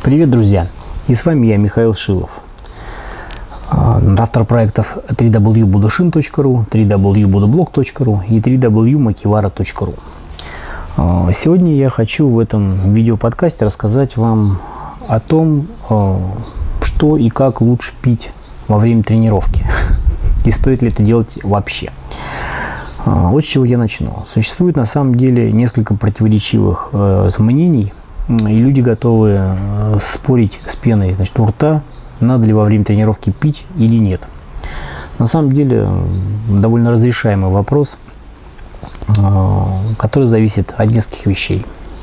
Привет, друзья! И с вами я, Михаил Шилов, автор проектов www.budoshin.ru, www.budoblog.ru и www.makivara.ru. Сегодня я хочу в этом видеоподкасте рассказать вам о том, что и как лучше пить во время тренировки. И стоит ли это делать вообще. Вот с чего я начну. Существует на самом деле несколько противоречивых мнений, и люди готовы спорить с пеной, значит, у рта, надо ли во время тренировки пить или нет. На самом деле довольно разрешаемый вопрос, который зависит от нескольких вещей.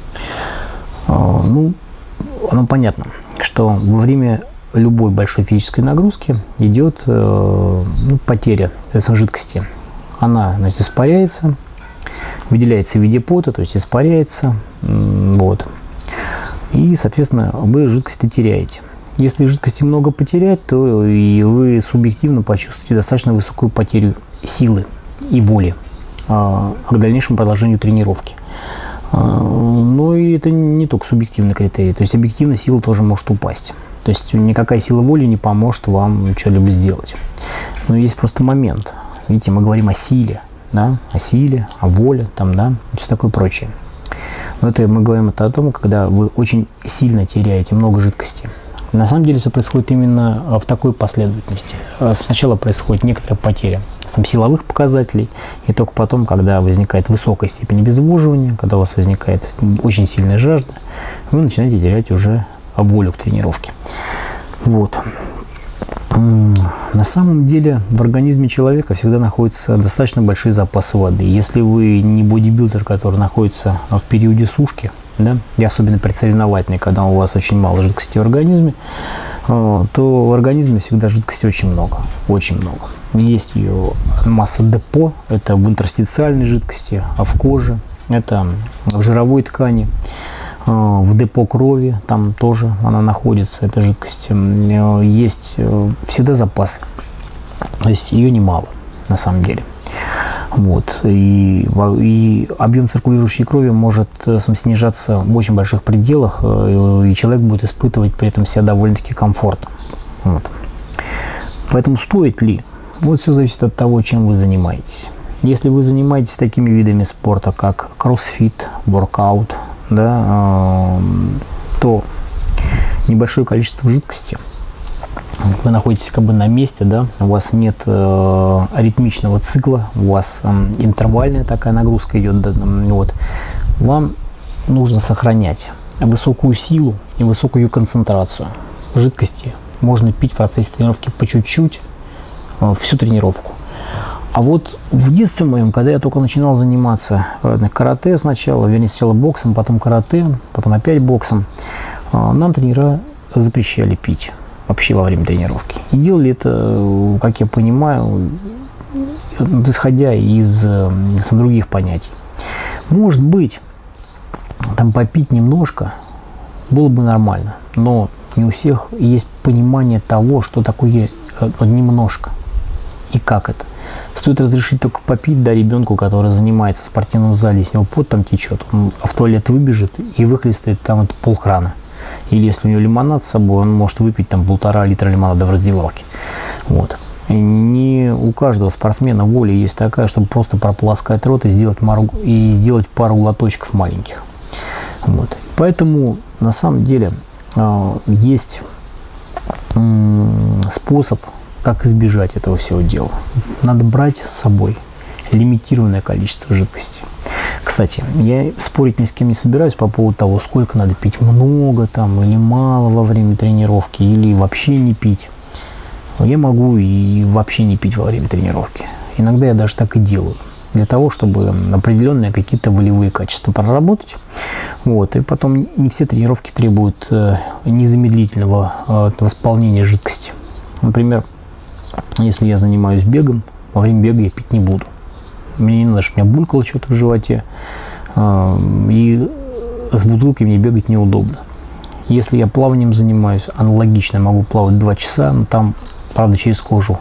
Оно понятно, что во время любой большой физической нагрузки идет потеря жидкости. Она, значит, испаряется, выделяется в виде пота, то есть испаряется, вот. И, соответственно, вы жидкости теряете. Если жидкости много потерять, то и вы субъективно почувствуете достаточно высокую потерю силы и воли к дальнейшему продолжению тренировки. Но и это не только субъективный критерий, то есть объективно сила тоже может упасть. То есть никакая сила воли не поможет вам что-либо сделать. Но есть просто момент. Видите, мы говорим о силе, да, о силе, о воле, там, да, и все такое прочее. Но это мы говорим о том, когда вы очень сильно теряете много жидкости. На самом деле все происходит именно в такой последовательности. Сначала происходит некоторая потеря силовых показателей, и только потом, когда возникает высокая степень обезвоживания, когда у вас возникает очень сильная жажда, вы начинаете терять уже волю к тренировке. Вот. На самом деле в организме человека всегда находятся достаточно большие запасы воды. Если вы не бодибилдер, который находится в периоде сушки, да, и особенно предсоревновательный, когда у вас очень мало жидкости в организме, то в организме всегда жидкости очень много, очень много. Есть ее масса депо, это в интерстициальной жидкости, а в коже, это в жировой ткани. В депо крови, там тоже она находится, эта жидкость. Есть всегда запасы, то есть ее немало на самом деле. Вот. И объем циркулирующей крови может снижаться в очень больших пределах, и человек будет испытывать при этом себя довольно-таки комфортно. Вот. Поэтому стоит ли? Вот все зависит от того, чем вы занимаетесь. Если вы занимаетесь такими видами спорта, как кроссфит, воркаут, да, то небольшое количество жидкости, вы находитесь как бы на месте, да, у вас нет аритмичного цикла, у вас интервальная такая нагрузка идет, да, вот. Вам нужно сохранять высокую силу и высокую концентрацию жидкости. Можно пить в процессе тренировки по чуть-чуть всю тренировку. А вот в детстве моем, когда я только начинал заниматься карате сначала, вернее сначала боксом, потом карате, потом опять боксом, нам тренера запрещали пить вообще во время тренировки. И делали это, как я понимаю, исходя из других понятий. Может быть, там попить немножко было бы нормально, но не у всех есть понимание того, что такое немножко и как это. Стоит разрешить только попить, да, ребенку, который занимается в спортивном зале, с него пот там течет, он в туалет выбежит и выхлестает там полкрана. Или если у него лимонад с собой, он может выпить там 1,5 литра лимонада в раздевалке. Вот. И не у каждого спортсмена воля есть такая, чтобы просто прополоскать рот и сделать пару глоточков маленьких. Вот. Поэтому на самом деле есть способ, как избежать этого всего дела. Надо брать с собой лимитированное количество жидкости. Кстати, я спорить ни с кем не собираюсь по поводу того, сколько надо пить, много там или мало во время тренировки, или вообще не пить. Я могу и вообще не пить во время тренировки. Иногда я даже так и делаю, для того, чтобы определенные какие-то волевые качества проработать. Вот. И потом не все тренировки требуют незамедлительного восполнения жидкости. Например, если я занимаюсь бегом, во время бега я пить не буду. Мне не надо, чтобы у меня булькало что-то в животе. И с бутылкой мне бегать неудобно. Если я плаванием занимаюсь, аналогично могу плавать 2 часа, но там, правда, через кожу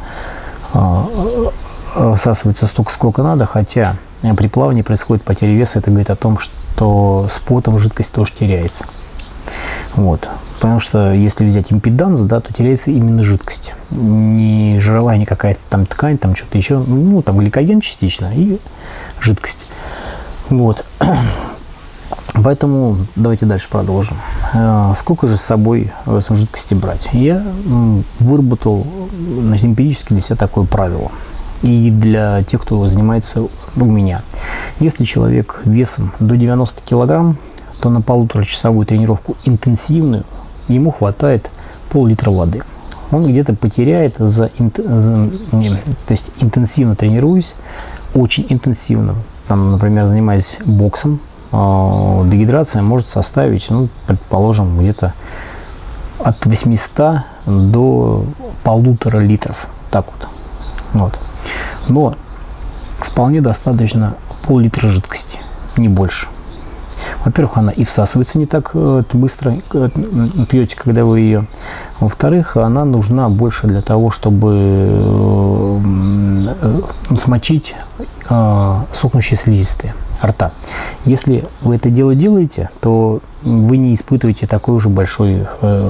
всасывается столько, сколько надо, хотя при плавании происходит потеря веса. Это говорит о том, что с потом жидкость тоже теряется. Вот. Потому что если взять импеданс, да, то теряется именно жидкость. Не жировая, не какая-то там ткань, там что-то еще. Ну, там гликоген частично и жидкость. Вот. Поэтому давайте дальше продолжим. Сколько же с собой жидкости брать? Я выработал, значит, эмпирически для себя такое правило. И для тех, кто занимается у меня. Если человек весом до 90 килограмм, то на полуторачасовую тренировку интенсивную ему хватает пол-литра воды. Он где-то потеряет то есть интенсивно тренируясь, очень интенсивно, там, например, занимаясь боксом, дегидрация может составить, ну, предположим, где-то от 800 до 1,5 литров. Так вот. Вот. Но вполне достаточно пол-литра жидкости, не больше. Во-первых, она и всасывается не так быстро, пьете, когда вы ее. Во-вторых, она нужна больше для того, чтобы смочить сохнущие слизистые рта. Если вы это дело делаете, то вы не испытываете такой уже большой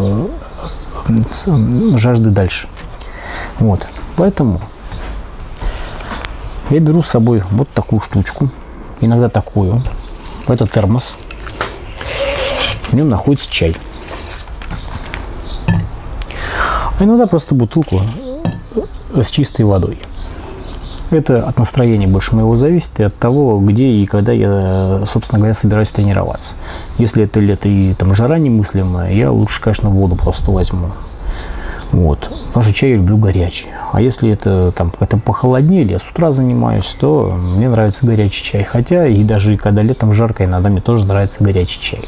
жажды дальше. Вот. Поэтому я беру с собой вот такую штучку, иногда такую. Это термос. В нем находится чай. А иногда просто бутылку с чистой водой. Это от настроения больше моего зависит и от того, где и когда я, собственно говоря, собираюсь тренироваться. Если это лето и там жара немыслимая, я лучше, конечно, воду просто возьму. Вот. Потому что чай я люблю горячий. А если это там как-то похолоднее, или я с утра занимаюсь, то мне нравится горячий чай. Хотя и даже когда летом жарко, иногда мне тоже нравится горячий чай.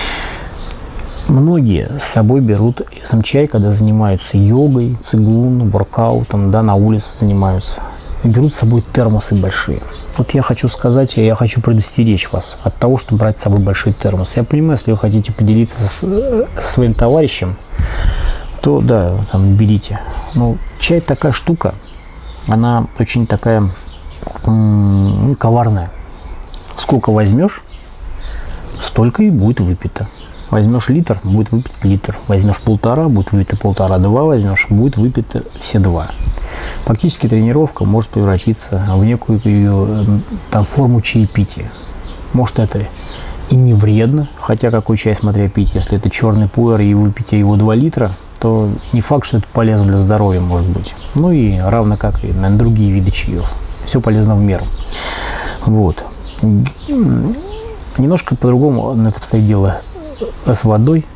Многие с собой берут сам чай, когда занимаются йогой, цигун, воркаутом, да, на улице занимаются. И берут с собой термосы большие. Вот я хочу сказать, я хочу предостеречь вас от того, чтобы брать с собой большой термос. Я понимаю, если вы хотите поделиться со своим товарищем, то да, там берите. Но чай такая штука, она очень такая коварная. Сколько возьмешь, столько и будет выпито. Возьмешь литр, будет выпит литр. Возьмешь 1,5, будет выпито 1,5. 2 возьмешь, будет выпито все 2. Фактически тренировка может превратиться в некую там, форму чаепития. Может, это и не вредно, хотя какой чай, смотря пить. Если это черный пуэр и выпить его 2 литра, то не факт, что это полезно для здоровья, может быть. Ну и равно как и на другие виды чаев. Все полезно в меру. Вот. Немножко по-другому на это обстоит дело с водой.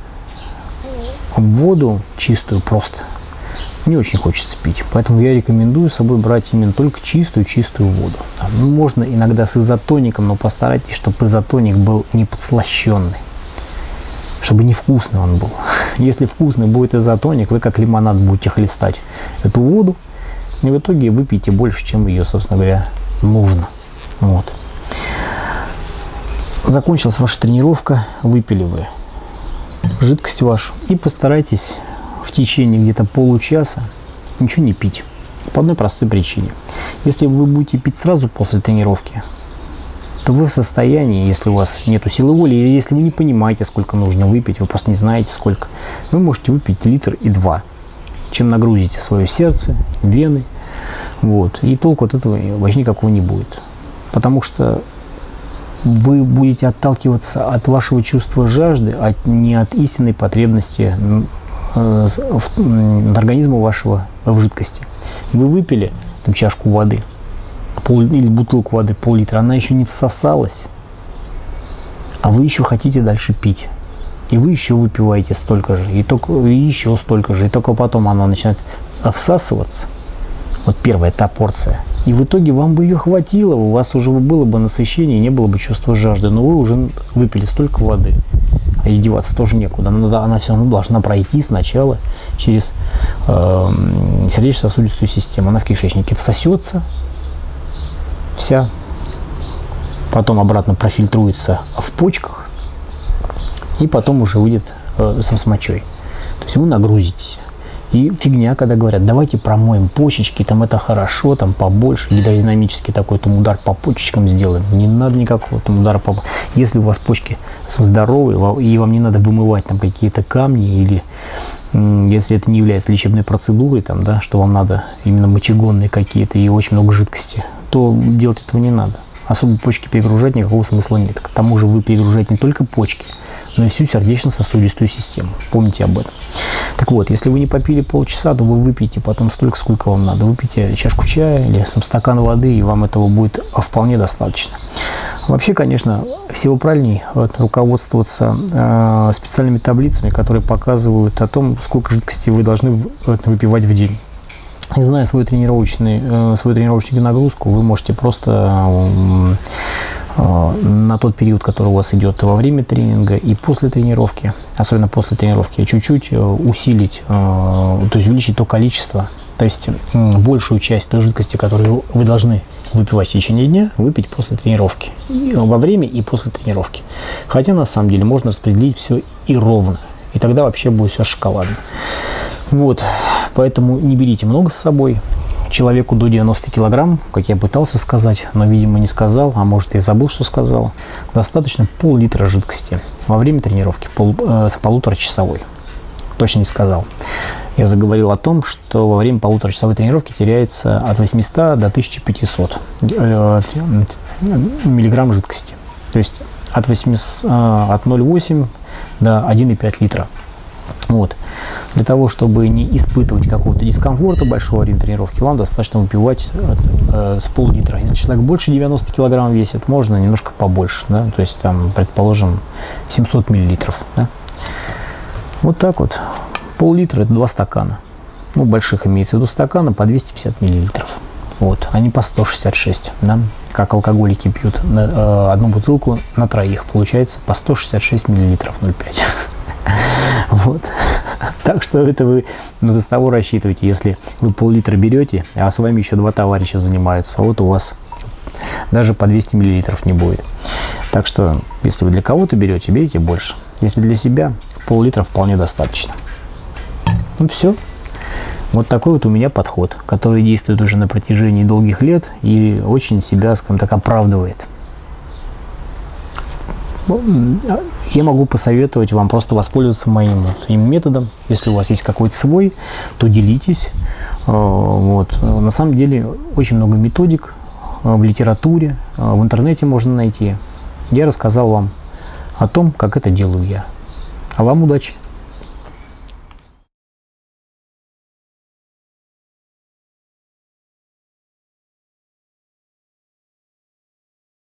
Воду чистую просто не очень хочется пить. Поэтому я рекомендую с собой брать именно только чистую воду. Там, можно иногда с изотоником, но постарайтесь, чтобы изотоник был не подслащенный. Чтобы невкусный он был. Если вкусный будет изотоник, вы как лимонад будете хлестать эту воду, и в итоге выпьете больше, чем ее, собственно говоря, нужно. Вот. Закончилась ваша тренировка, выпили вы жидкость вашу и постарайтесь в течение где-то получаса ничего не пить. По одной простой причине. Если вы будете пить сразу после тренировки, то вы в состоянии, если у вас нет силы воли, или если вы не понимаете, сколько нужно выпить, вы просто не знаете сколько, вы можете выпить 1,2 литра, чем нагрузите свое сердце, вены. Вот. И толку от этого вообще никакого не будет. Потому что вы будете отталкиваться от вашего чувства жажды, не от истинной потребности организма вашего в жидкости. Вы выпили там, чашку воды, или бутылку воды, пол-литра, она еще не всосалась, а вы еще хотите дальше пить. И вы еще выпиваете столько же, и еще столько же, и только потом она начинает всасываться. Вот первая та порция. И в итоге вам бы ее хватило, у вас уже было бы насыщение, не было бы чувства жажды, но вы уже выпили столько воды, а ей деваться тоже некуда. Она все равно должна пройти сначала через сердечно-сосудистую систему. Она в кишечнике всосется вся, потом обратно профильтруется в почках и потом уже выйдет сам с мочой. То есть вы нагрузитесь. И фигня, когда говорят, давайте промоем почечки, там это хорошо, там побольше, гидродинамический такой там удар по почечкам сделаем. Не надо никакого там удара по... Если у вас почки здоровые, и вам не надо вымывать там какие-то камни, или если это не является лечебной процедурой, там, да, что вам надо именно мочегонные какие-то и очень много жидкости, то делать этого не надо. Особо почки перегружать никакого смысла нет. К тому же вы перегружаете не только почки, но и всю сердечно-сосудистую систему. Помните об этом. Так вот, если вы не попили полчаса, то вы выпьете потом столько, сколько вам надо. Выпейте чашку чая или сам стакан воды, и вам этого будет вполне достаточно. Вообще, конечно, всего правильнее руководствоваться специальными таблицами, которые показывают о том, сколько жидкости вы должны выпивать в день. И зная свою тренировочную нагрузку, вы можете просто на тот период, который у вас идет во время тренинга и после тренировки, особенно после тренировки, чуть-чуть усилить, то есть увеличить то количество, то есть большую часть той жидкости, которую вы должны выпивать в течение дня, выпить после тренировки, и во время и после тренировки. Хотя на самом деле можно распределить все и ровно, и тогда вообще будет все шоколадно. Вот, поэтому не берите много с собой. Человеку до 90 килограмм, как я пытался сказать, но, видимо, не сказал, а может, и забыл, что сказал, достаточно пол-литра жидкости во время тренировки, полуторачасовой. Точно не сказал. Я заговорил о том, что во время полуторачасовой тренировки теряется от 800 до 1500 миллиграмм жидкости. То есть от 0,8 до 1,5 литра. Вот. Для того, чтобы не испытывать какого-то дискомфорта большого во время тренировки, вам достаточно выпивать с пол-литра. Если человек больше 90 килограмм весит, можно немножко побольше, да? То есть там, предположим, 700 миллилитров. Да? Вот так вот. Пол-литра – это 2 стакана. Ну, больших имеется в виду стакана по 250 миллилитров. Вот. Они по 166, да? Как алкоголики пьют одну бутылку на троих. Получается по 166 миллилитров, 0,5. Вот. Так что это вы с того рассчитываете, если вы пол-литра берете, а с вами еще 2 товарища занимаются, вот у вас даже по 200 миллилитров не будет. Так что, если вы для кого-то берете, берите больше. Если для себя, пол-литра вполне достаточно. Ну все. Вот такой вот у меня подход, который действует уже на протяжении долгих лет и очень себя, скажем так, оправдывает. Я могу посоветовать вам просто воспользоваться моим методом. Если у вас есть какой-то свой, то делитесь. Вот. На самом деле очень много методик в литературе, в интернете можно найти. Я рассказал вам о том, как это делаю я. А вам удачи!